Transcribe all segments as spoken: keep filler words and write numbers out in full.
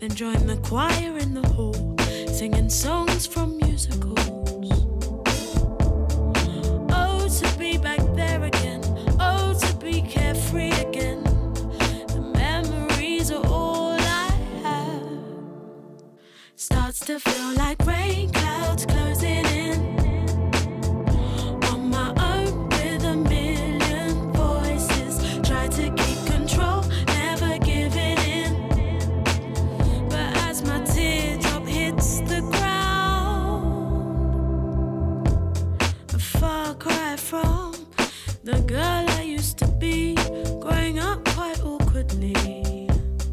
then join the choir in the hall, singing songs from musicals. Oh, to be back there again, oh, to be carefree again. The memories are all I have. Starts to feel like rain clouds closing in. On my own with a million voices, try to keep control, never giving in. But as my teardrop hits the ground, a far cry from the girl I used to be, growing up quite awkwardly,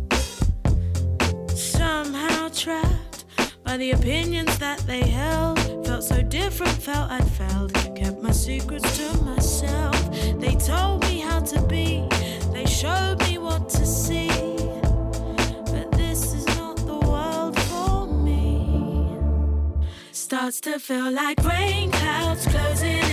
somehow trapped by the opinions that they held. Felt so different, felt I'd failed. Kept my secrets to myself. They told me how to be, they showed me what to see. But this is not the world for me. Starts to feel like rain clouds closing in.